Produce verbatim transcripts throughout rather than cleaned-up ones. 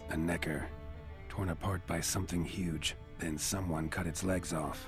A necker. Torn apart by something huge. Then someone cut its legs off.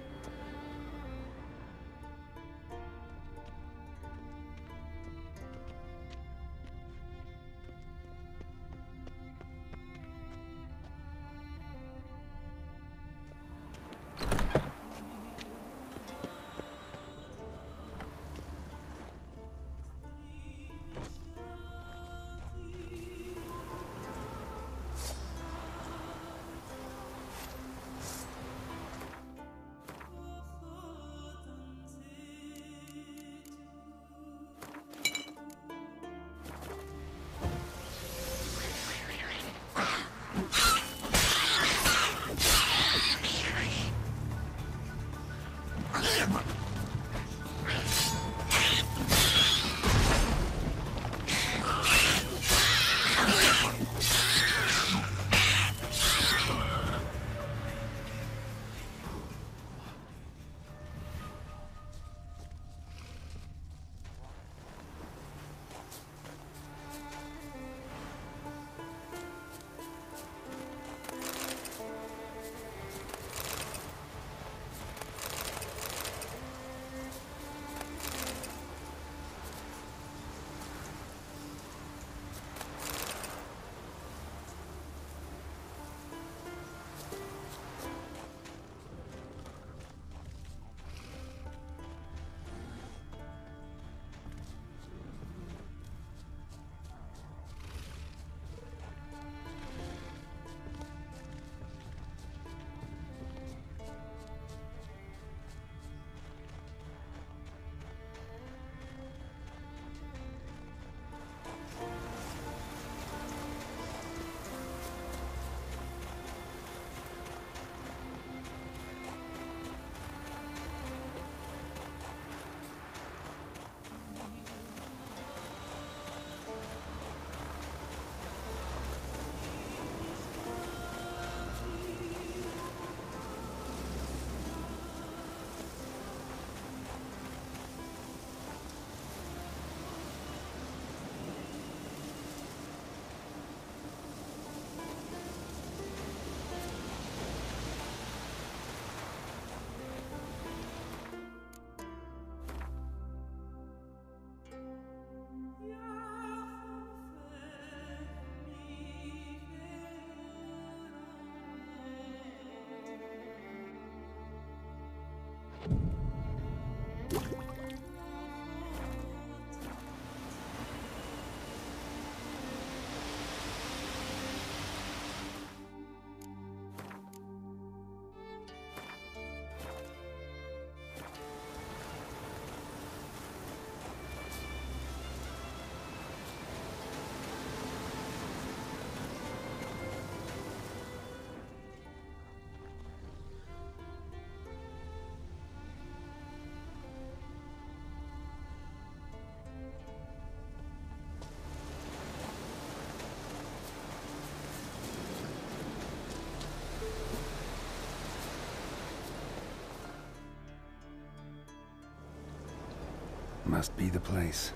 Must be the place.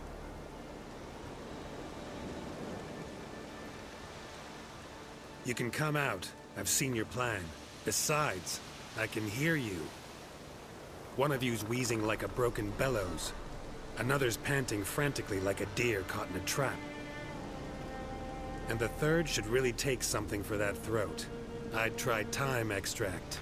You can come out. I've seen your plan. Besides, I can hear you. One of you's wheezing like a broken bellows. Another's panting frantically like a deer caught in a trap. And the third should really take something for that throat. I'd try thyme extract.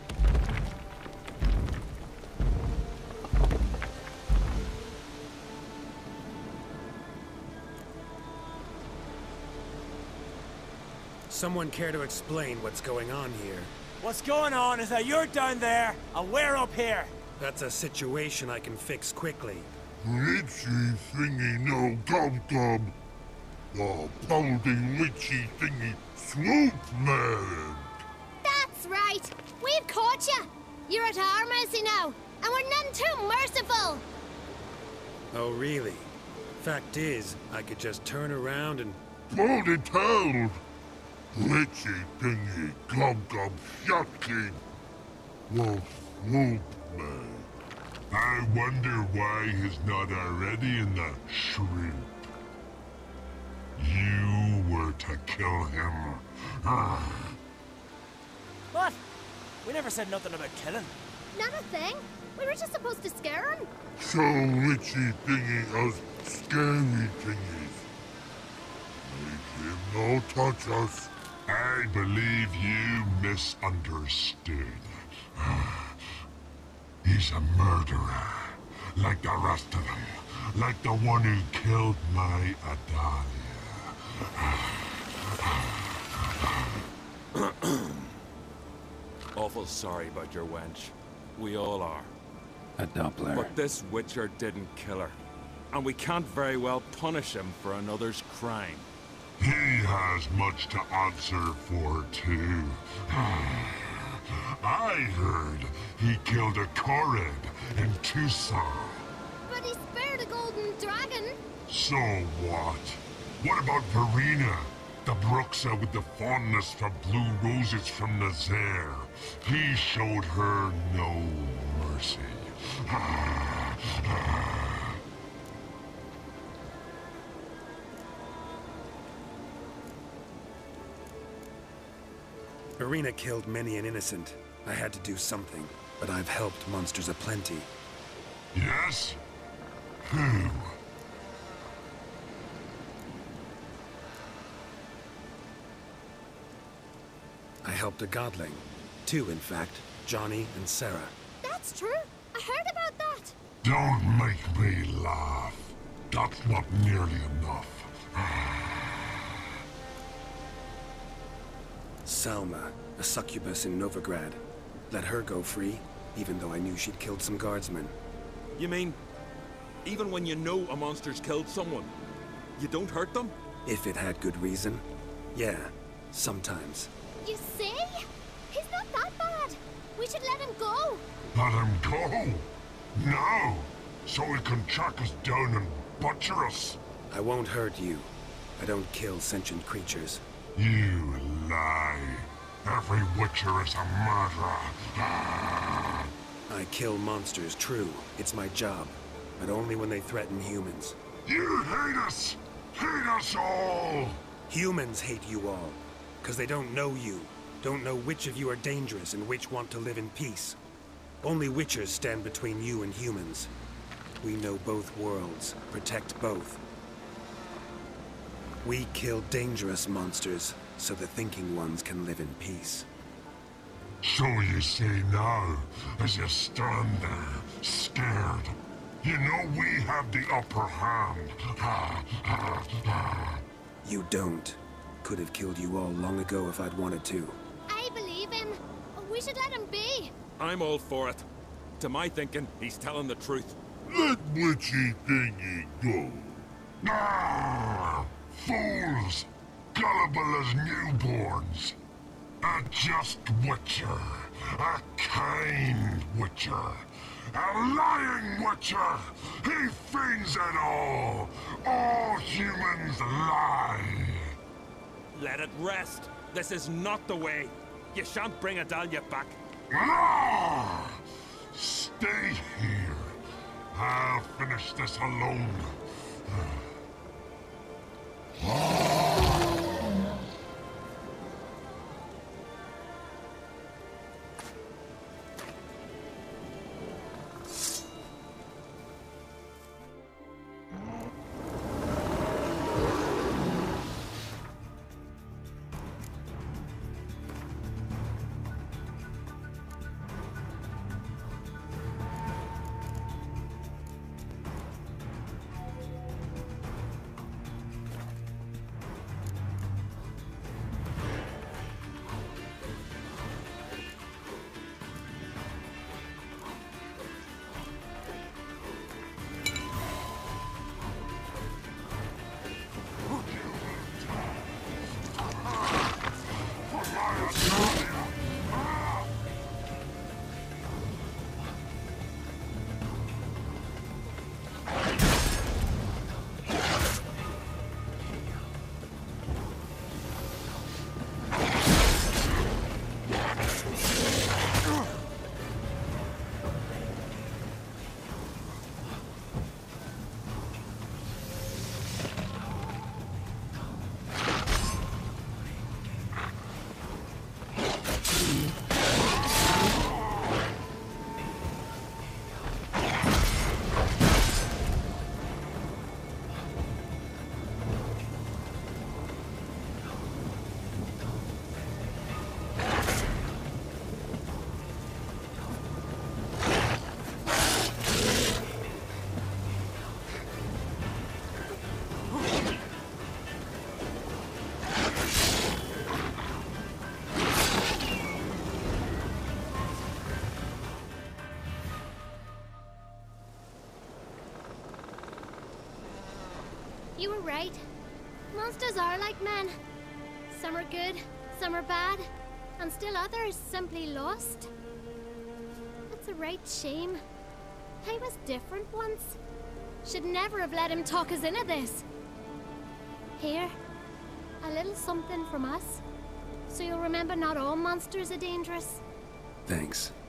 Someone care to explain what's going on here? What's going on is that you're down there, and we're up here. That's a situation I can fix quickly. Witchy thingy no gum-gum. The balding witchy thingy swoop man. That's right. We've caught you. You're at our mercy now, and we're none too merciful. Oh, really? Fact is, I could just turn around and... Baldy told. Witchy thingy gum-gum shotkin. Wolf swoop man. I wonder why he's not already in the shrimp. You were to kill him. What? We never said nothing about killing. Not a thing. We were just supposed to scare him. So witchy thingy us scary thingies. Make him no touch us. I believe you misunderstood. He's a murderer, like the rest of them. Like the one who killed my Adalia. Awful sorry about your wench. We all are. A Doppler. But this Witcher didn't kill her. And we can't very well punish him for another's crime. He has much to answer for, too. I heard he killed a Korred in Tucson. But he spared a golden dragon. So what? What about Verena? The Bruxa with the fondness for blue roses from Nazaire. He showed her no mercy. Verena killed many an innocent. I had to do something, but I've helped monsters aplenty. Yes? Who? I helped a godling. Two, in fact. Johnny and Sarah. That's true. I heard about that. Don't make me laugh. That's not nearly enough. Salma, a succubus in Novigrad. Let her go free, even though I knew she'd killed some guardsmen. You mean, even when you know a monster's killed someone, you don't hurt them? If it had good reason. Yeah, sometimes. You see? He's not that bad. We should let him go. Let him go? No! So he can track us down and butcher us. I won't hurt you. I don't kill sentient creatures. You lie. Every Witcher is a murderer. Ah. I kill monsters, true. It's my job. But only when they threaten humans. You hate us! Hate us all! Humans hate you all. Because they don't know you. Don't know which of you are dangerous and which want to live in peace. Only Witchers stand between you and humans. We know both worlds. Protect both. We kill dangerous monsters, so the thinking ones can live in peace. So you say now, as you stand there, scared. You know we have the upper hand. You don't. Could have killed you all long ago if I'd wanted to. I believe him. We should let him be. I'm all for it. To my thinking, he's telling the truth. Let witchy thingy go. Ah, fools! Gullible as newborns. A just Witcher. A kind Witcher. A lying Witcher! He feigns it all! All humans lie! Let it rest. This is not the way. You shan't bring Adalia back. Ah! Stay here. I'll finish this alone. You were right. Monsters are like men. Some are good, some are bad, and still others simply lost. It's a right shame. I was different once. Should never have let him talk us into this. Here, a little something from us, so you'll remember not all monsters are dangerous. Thanks.